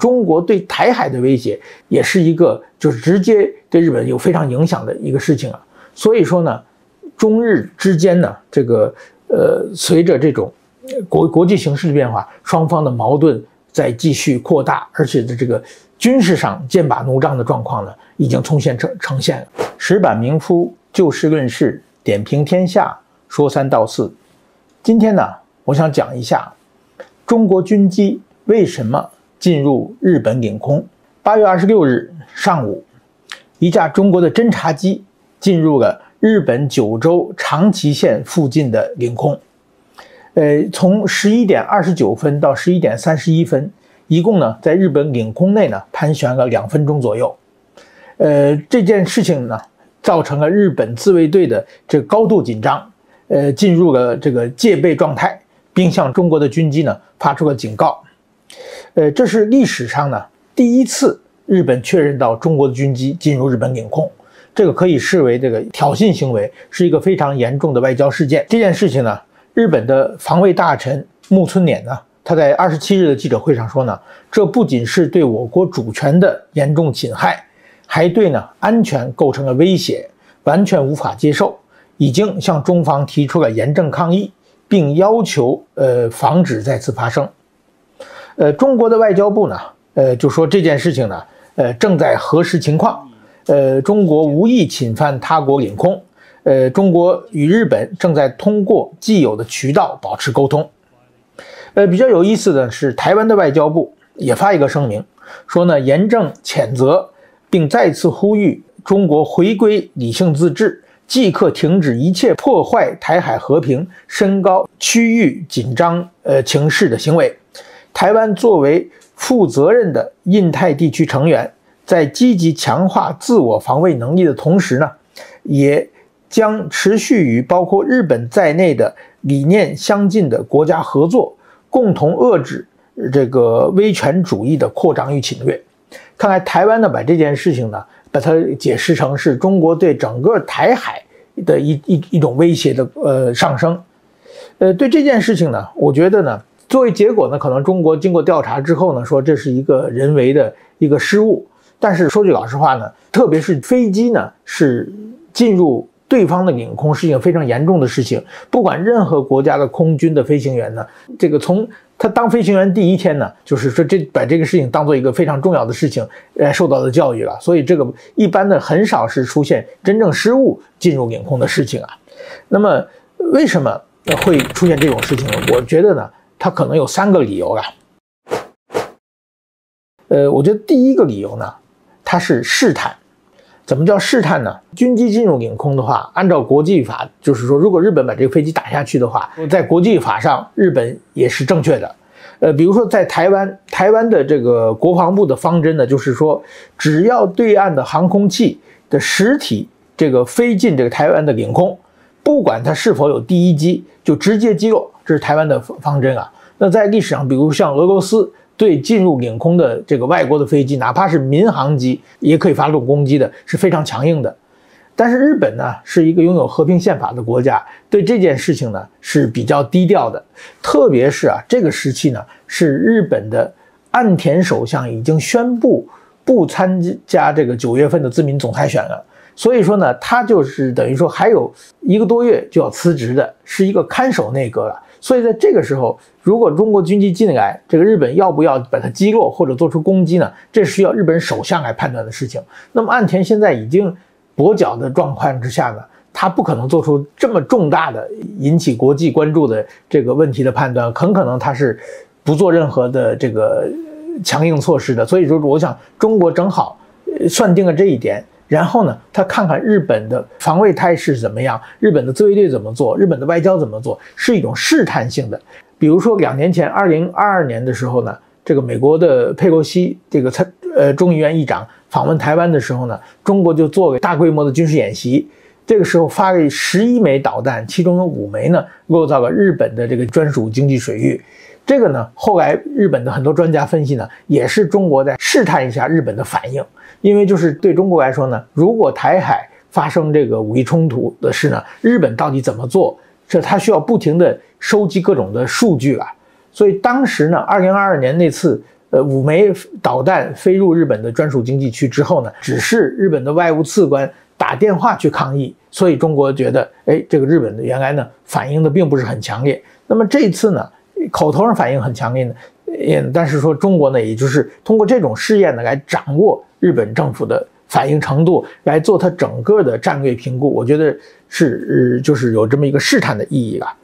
中国对台海的威胁也是一个就是直接对日本有非常影响的一个事情啊。所以说呢，中日之间呢，这个随着这种国际形势的变化，双方的矛盾在继续扩大，而且的这个军事上剑拔弩张的状况呢，已经呈现了。石板明夫就事论事，点评天下，说三道四。今天呢，我想讲一下中国军机为什么进入日本领空。8月26日上午，一架中国的侦察机进入了日本九州长崎县附近的领空。从11点29分到11点31分，一共呢在日本领空内呢盘旋了2分钟左右。这件事情呢，造成了日本自卫队的这个高度紧张，进入了这个戒备状态，并向中国的军机呢发出了警告。这是历史上呢第一次日本确认到中国的军机进入日本领空，这个可以视为这个挑衅行为，是一个非常严重的外交事件。这件事情呢，日本的防卫大臣木村稔呢，他在27日的记者会上说呢，这不仅是对我国主权的严重侵害，还对呢安全构成了威胁，完全无法接受，已经向中方提出了严正抗议，并要求防止再次发生。中国的外交部呢，就说这件事情呢，正在核实情况，中国无意侵犯他国领空，中国与日本正在通过既有的渠道保持沟通。比较有意思的是，台湾的外交部也发一个声明，说呢严正谴责，并再次呼吁中国回归理性自治，即刻停止一切破坏台海和平、升高区域紧张情势的行为。台湾作为负责任的印太地区成员，在积极强化自我防卫能力的同时呢，也将持续与包括日本在内的理念相近的国家合作，共同遏制这个威权主义的扩张与侵略。看来台湾呢，把这件事情呢，把它解释成是中国对整个台海的一种威胁的上升。对这件事情呢，我觉得呢，作为结果呢，可能中国经过调查之后呢，说这是一个人为的一个失误。但是说句老实话呢，特别是飞机呢是进入对方的领空是一件非常严重的事情。不管任何国家的空军的飞行员呢，这个从他当飞行员第一天呢，就是说把这个事情当做一个非常重要的事情受到的教育了。所以这个一般的很少是出现真正失误进入领空的事情啊。那么为什么会出现这种事情呢？我觉得呢，它可能有3个理由了。我觉得第一个理由呢，它是试探。怎么叫试探呢？军机进入领空的话，按照国际法，就是说，如果日本把这个飞机打下去的话，在国际法上，日本也是正确的。比如说在台湾的这个国防部的方针呢，就是说，只要对岸的航空器的实体这个飞进这个台湾的领空，不管它是否有第一击，就直接击落，这是台湾的方针啊。那在历史上，比如像俄罗斯对进入领空的这个外国的飞机，哪怕是民航机，也可以发动攻击的，是非常强硬的。但是日本呢，是一个拥有和平宪法的国家，对这件事情呢是比较低调的。特别是这个时期呢，是日本的岸田首相已经宣布不参加这个9月份的自民总裁选了。所以说呢，他就是等于说还有1个多月就要辞职的，是一个看守内阁了。所以在这个时候，如果中国军机进来，这个日本要不要把它击落或者做出攻击呢？这需要日本首相来判断的事情。那么岸田现在已经跛脚的状况之下呢，他不可能做出这么重大的引起国际关注的这个问题的判断，很可能他是不做任何的这个强硬措施的。所以说，我想中国正好算定了这一点。然后呢，他看看日本的防卫态势怎么样，日本的自卫队怎么做，日本的外交怎么做，是一种试探性的。比如说2年前2022年的时候呢，这个美国的佩洛西这个众议院议长访问台湾的时候呢，中国就做了大规模的军事演习。这个时候发了11枚导弹，其中有5枚呢落到了日本的这个专属经济水域。这个呢，后来日本的很多专家分析呢，也是中国在试探一下日本的反应。因为就是对中国来说呢，如果台海发生这个武力冲突的事呢，日本到底怎么做？这他需要不停的收集各种的数据啊。所以当时呢，2022年那次 5枚导弹飞入日本的专属经济区之后呢，只是日本的外务次官打电话去抗议，所以中国觉得，这个日本的原来呢反应的并不是很强烈。那么这一次呢，口头上反应很强烈呢，但是说中国呢，也就是通过这种试验呢来掌握日本政府的反应程度，来做它整个的战略评估，我觉得是就是有这么一个试探的意义了。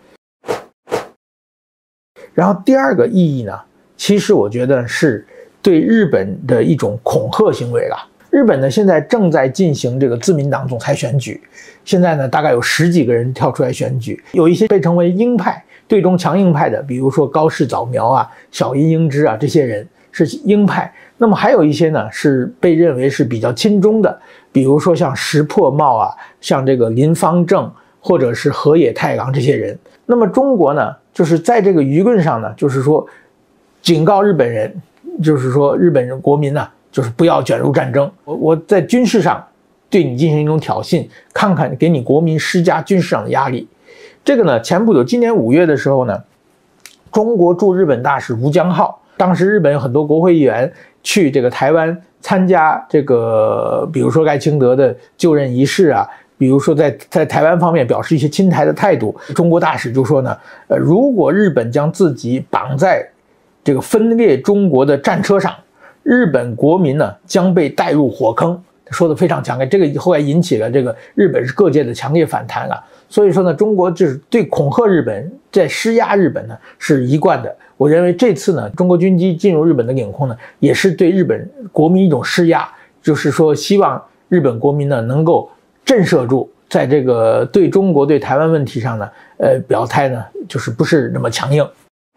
然后第二个意义呢，其实我觉得是对日本的一种恐吓行为了。日本呢现在正在进行这个自民党总裁选举，现在呢大概有10几个人跳出来选举，有一些被称为鹰派、对中强硬派的，比如说高市早苗啊、小林英之啊，这些人是鹰派。那么还有一些呢是被认为是比较亲中的，比如说像石破茂啊、像这个林芳正或者是河野太郎这些人。那么中国呢，就是在这个舆论上呢，就是说警告日本人，就是说日本人国民呢，就是不要卷入战争。我在军事上对你进行一种挑衅，看看给你国民施加军事上的压力。这个呢，前不久今年5月的时候呢，中国驻日本大使吴江浩，当时日本有很多国会议员去这个台湾参加这个，比如说赖清德的就任仪式啊，比如说在台湾方面表示一些亲台的态度。中国大使就说呢，如果日本将自己绑在这个分裂中国的战车上，日本国民呢将被带入火坑。说的非常强烈，这个后来引起了这个日本各界的强烈反弹了。所以说呢，中国就是对恐吓日本、在施压日本呢是一贯的。我认为这次呢，中国军机进入日本的领空呢，也是对日本国民一种施压，就是说希望日本国民呢能够震慑住，在这个对中国、对台湾问题上呢，表态呢就是不是那么强硬。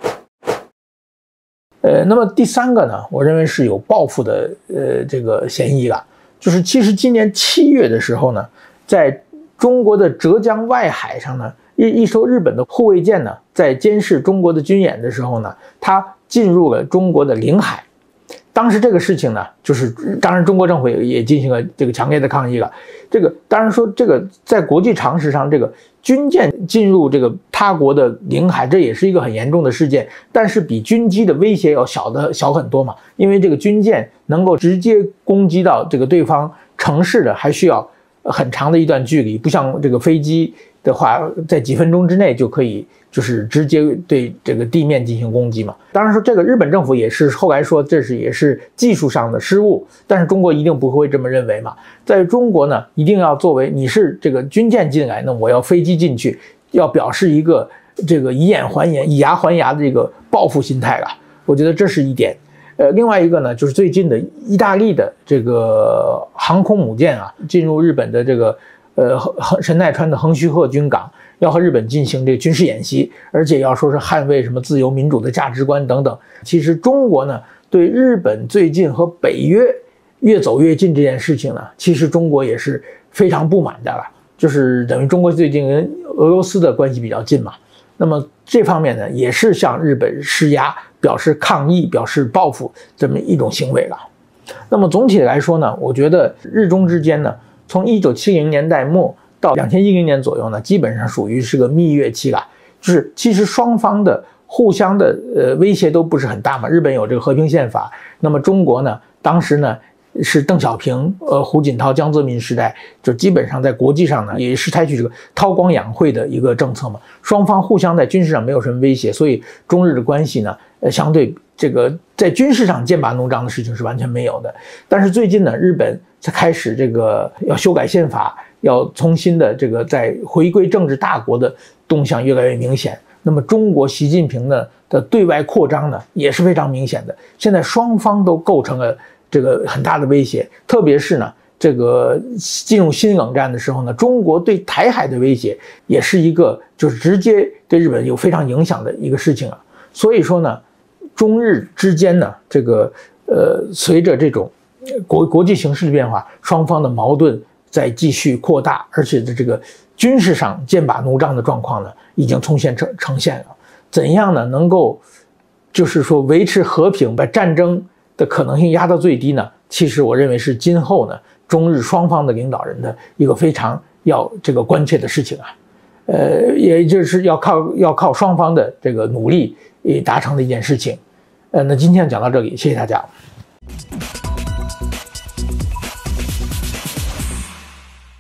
那么第三个呢，我认为是有报复的这个嫌疑了。就是其实今年7月的时候呢，在中国的浙江外海上呢，一艘日本的护卫舰呢，在监视中国的军演的时候呢，它进入了中国的领海。当时这个事情呢，就是当然中国政府也进行了这个强烈的抗议了。这个当然说这个在国际常识上，这个军舰进入这个他国的领海，这也是一个很严重的事件，但是比军机的威胁要小很多嘛。因为这个军舰能够直接攻击到这个对方城市的，还需要很长的一段距离，不像这个飞机的话，在几分钟之内就可以就是直接对这个地面进行攻击嘛。当然说这个日本政府也是后来说也是技术上的失误，但是中国一定不会这么认为嘛。在中国呢，一定要作为你是这个军舰进来，那我要飞机进去，要表示一个这个以眼还眼、以牙还牙的这个报复心态了。我觉得这是一点。另外一个呢，就是最近的意大利的这个航空母舰啊，进入日本的这个神奈川的横须贺军港，要和日本进行这个军事演习，而且要说是捍卫什么自由民主的价值观等等。其实中国呢，对日本最近和北约越走越近这件事情呢，其实中国也是非常不满的了。就是等于中国最近跟俄罗斯的关系比较近嘛，那么这方面呢，也是向日本施压，表示抗议、表示报复这么一种行为了。那么总体来说呢，我觉得日中之间呢，从1970年代末到2010年左右呢，基本上属于是个蜜月期了。就是其实双方的互相的威胁都不是很大嘛。日本有这个和平宪法，那么中国呢，当时呢是邓小平、胡锦涛、江泽民时代，就基本上在国际上呢也是采取这个韬光养晦的一个政策嘛。双方互相在军事上没有什么威胁，所以中日的关系呢，相对这个在军事上剑拔弩张的事情是完全没有的。但是最近呢，日本才开始这个要修改宪法，要重新的这个在回归政治大国的动向越来越明显。那么中国习近平的对外扩张呢也是非常明显的。现在双方都构成了这个很大的威胁，特别是呢，这个进入新冷战的时候呢，中国对台海的威胁也是一个就是直接对日本有非常影响的一个事情啊。所以说呢，中日之间呢，这个随着这种国际形势的变化，双方的矛盾在继续扩大，而且这个军事上剑拔弩张的状况呢，已经呈现了。怎样呢，能够就是说维持和平，把战争的可能性压到最低呢？其实我认为是今后呢中日双方的领导人的一个非常要这个关切的事情啊。也就是要靠双方的这个努力达成的一件事情。 那今天讲到这里，谢谢大家。